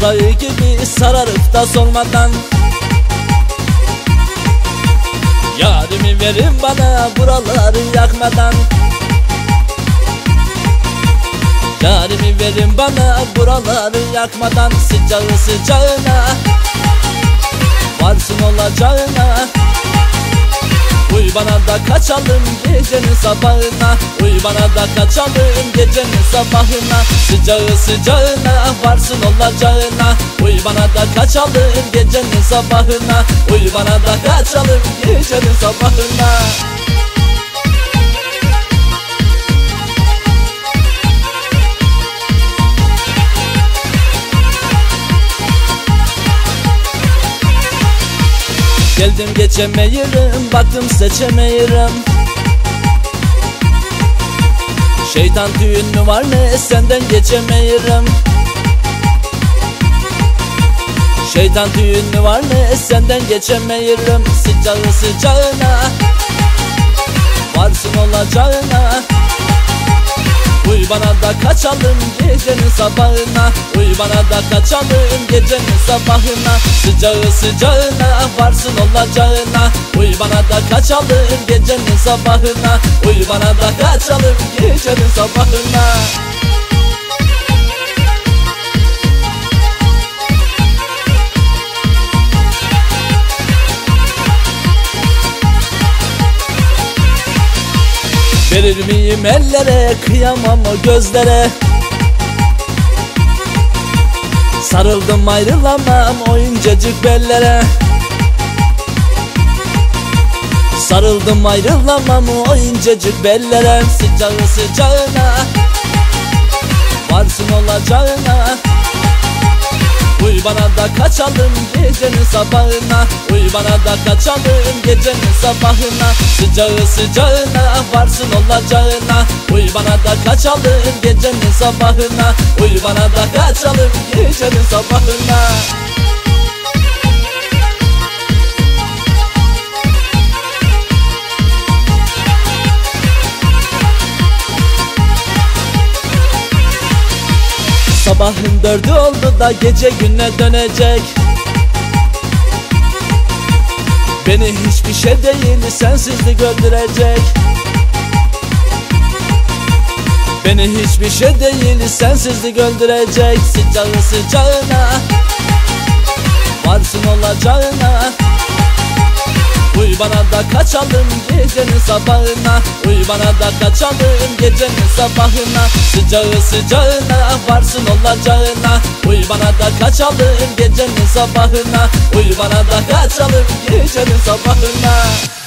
toprağı gibi sararıp da solmadan. Yarimi verin bana buraları yakmadan. Yarimi verin bana buraları yakmadan. Sıcağı sıcağına varsın olacağına. Uy bana da kaçalım gecenin sabahına. Uy bana da kaçalım gecenin sabahına. Sıcağı sıcağına varsın olacağına. Uy bana da kaçalım gecenin sabahına. Uy bana da kaçalım gecenin sabahına. Geldim geçemeyirim, baktım seçemeyirim. Şeytan düğün mü var ne senden geçemeyirim. Şeytan düğün mü var ne senden geçemeyirim. Sıcağı sıcağına varsın olacağına. Uy bana da kaçalım gecenin sabahına. Uy bana da kaçalım gecenin sabahına. Sıcağı sıcağına varsın olacağına. Uy bana da kaçalım gecenin sabahına. Uy bana da kaçalım gecenin sabahına. Verir miyim ellere, kıyamam o gözlere. Sarıldım ayrılamam o incecik bellere. Sarıldım ayrılamam o incecik bellere. Sıcağı sıcağına varsın olacağına. Uy bana da kaçalım gecenin sabahına. Uy bana da kaçalım gecenin sabahına. Sıcağı sıcağına varsın olacağına. Uy bana da kaçalım gecenin sabahına. Uy bana da kaçalım gecenin sabahına. Sabahın 4'ü oldu da gece güne dönecek. Beni hiçbir şey değil sensizlik öldürecek. Beni hiçbir şey değil sensizlik öldürecek. Sıcağı sıcağına varsın olacağına. Uy bana da kaçalım gecenin sabahına. Uy bana da kaçalım gecenin sabahına. Sıcağı sıcağına varsın olacağına. Uy bana da kaçalım gecenin sabahına. Uy bana da kaçalım gecenin sabahına.